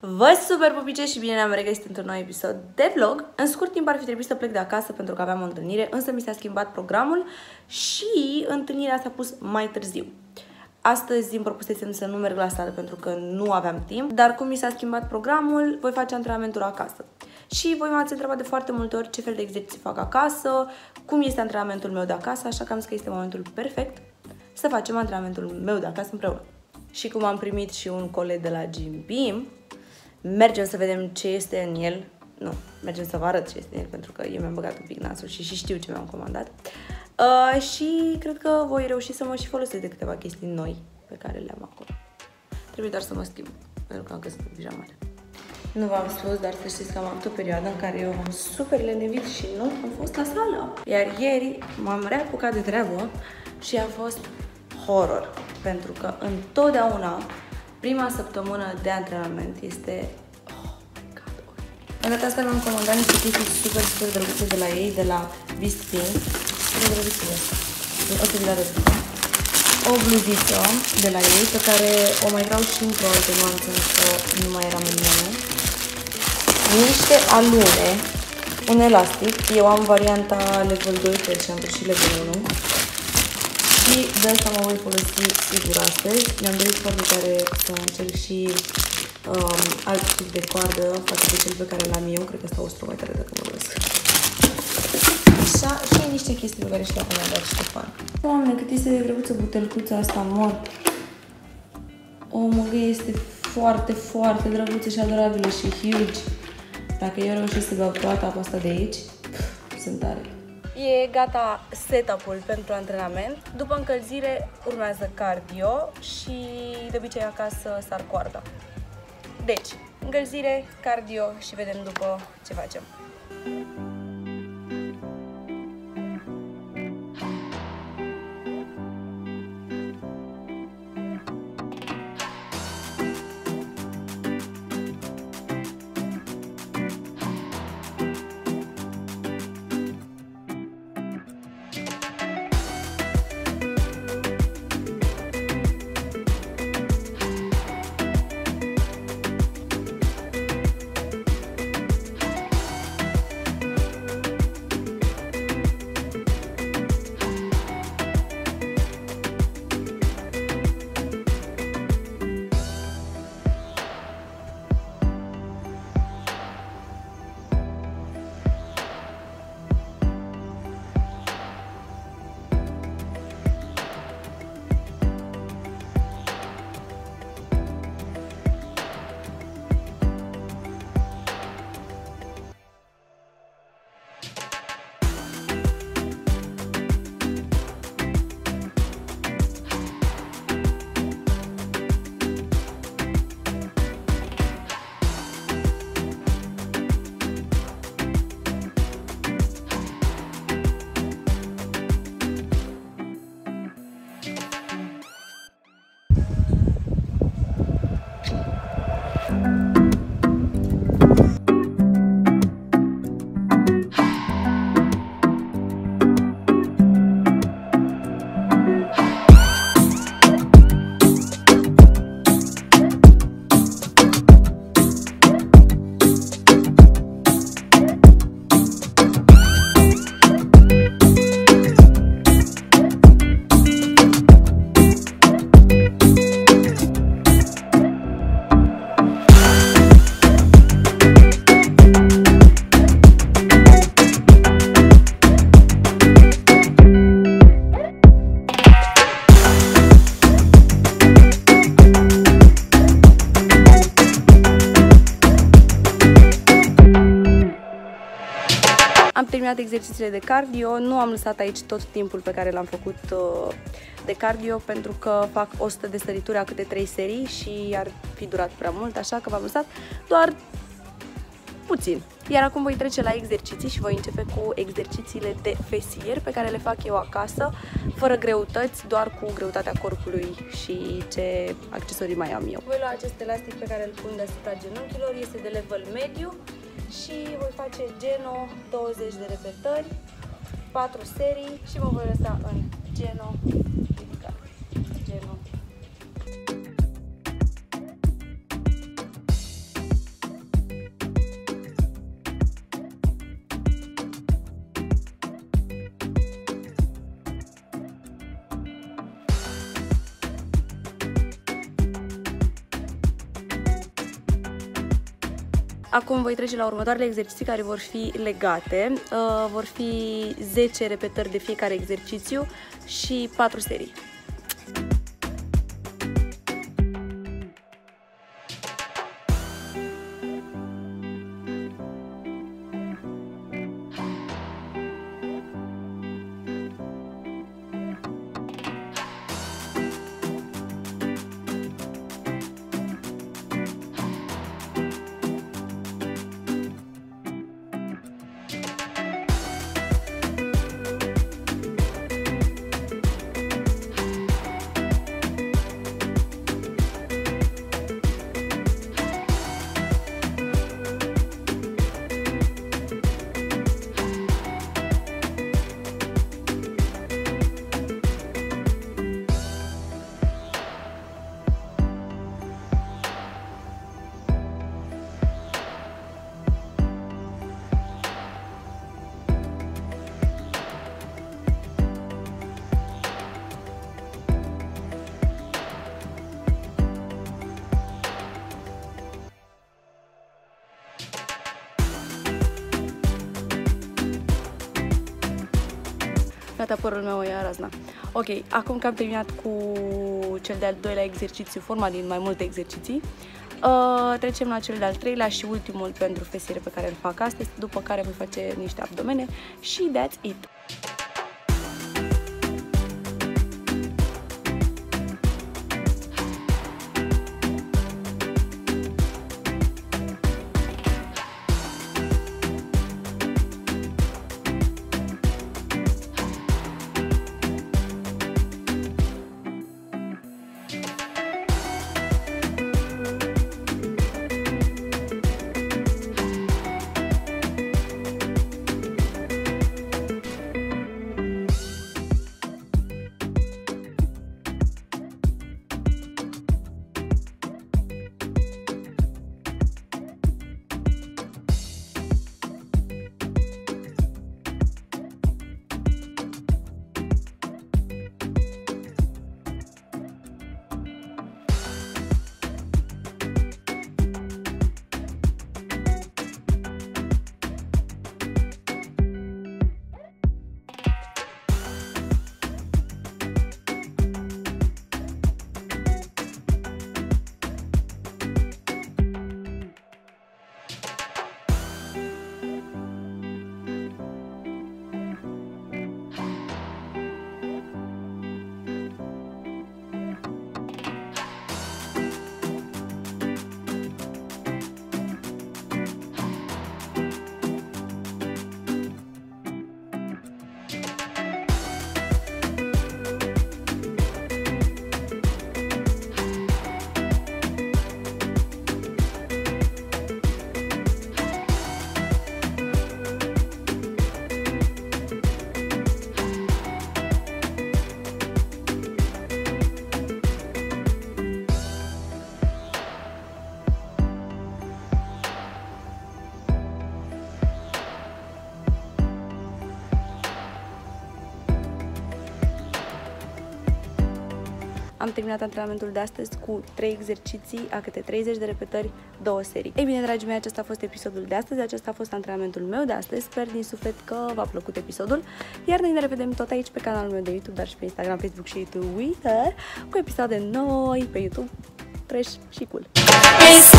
Vă super pupice și bine ne-am regăsit într-un nou episod de vlog. În scurt timp ar fi trebuit să plec de acasă pentru că aveam o întâlnire, însă mi s-a schimbat programul și întâlnirea s-a pus mai târziu. Astăzi îmi propusesem să nu merg la sală pentru că nu aveam timp, dar cum mi s-a schimbat programul, voi face antrenamentul acasă. Și voi m-ați întrebat de foarte multe ori ce fel de exerciții fac acasă, cum este antrenamentul meu de acasă, așa că am zis că este momentul perfect să facem antrenamentul meu de acasă împreună. Și cum am primit și un coleg de la Jim Beam, mergem să vedem ce este în el. Nu, mergem să vă arăt ce este în el, pentru că eu mi-am băgat un pic nasul și știu ce mi-am comandat. Și cred că voi reuși să mă și folosesc de câteva chestii noi pe care le-am acolo. Trebuie doar să mă schimb, pentru că am găsit pijamale. Nu v-am spus, dar să știți că am avut o perioadă în care eu am super lenevit și nu am fost la sală. Iar ieri m-am reapucat de treabă și a fost horror, pentru că întotdeauna prima săptămână de antrenament este... În data asta mi-am comandat niște chestii super drăguțe de la ei, de la Beast Pink. Super drăguțe asta. O să vi le arăt. O bluziță de la ei, pe care o mai vreau și într-o altă nuanță, însă nu mai eram în mână. Niște alume, un elastic. Eu am varianta level 2, cred și am și level 1. Și de asta mă voi folosi sigur astăzi. Mi-am dorit foarte tare să încerc și alt tip de coardă față de cel pe care l-am eu. Cred că asta o stru mai tare dacă mă luesc. Așa, și niște chestii pe care și le-a comandat Ștefan. Doamne, cât este de drăguță butelcuța asta, mor! O măgăie este foarte, foarte drăguță și adorabilă și huge. Dacă eu reușesc să beau toată apa asta de aici, sunt tare. E gata setup-ul pentru antrenament. După încălzire urmează cardio și de obicei acasă sar coarda. Deci, încălzire, cardio și vedem după ce facem. Am terminat exercițiile de cardio, nu am lăsat aici tot timpul pe care l-am făcut de cardio pentru că fac 100 de sărituri a câte 3 serii și ar fi durat prea mult, așa că v-am lăsat doar puțin. Iar acum voi trece la exerciții și voi începe cu exercițiile de fesier pe care le fac eu acasă, fără greutăți, doar cu greutatea corpului și ce accesorii mai am eu. Voi lua acest elastic pe care îl pun deasupra genunchilor, este de level mediu. Și voi face geno 20 de repetări, 4 serii și mă voi lăsa în geno ridicat. Geno Acum voi trece la următoarele exerciții care vor fi legate. Vor fi 10 repetări de fiecare exercițiu și 4 serii. Gata, părul meu e razna. Ok, acum că am terminat cu cel de-al doilea exercițiu, format din mai multe exerciții, trecem la cel de-al treilea și ultimul pentru fesiere pe care îl fac astăzi, după care voi face niște abdomene și that's it. Am terminat antrenamentul de astăzi cu 3 exerciții, a câte 30 de repetări, 2 serii. Ei bine, dragii mei, acesta a fost episodul de astăzi, acesta a fost antrenamentul meu de astăzi. Sper din suflet că v-a plăcut episodul, iar noi ne revedem tot aici pe canalul meu de YouTube, dar și pe Instagram, Facebook și Twitter, cu episoade noi pe YouTube, fresh și cool.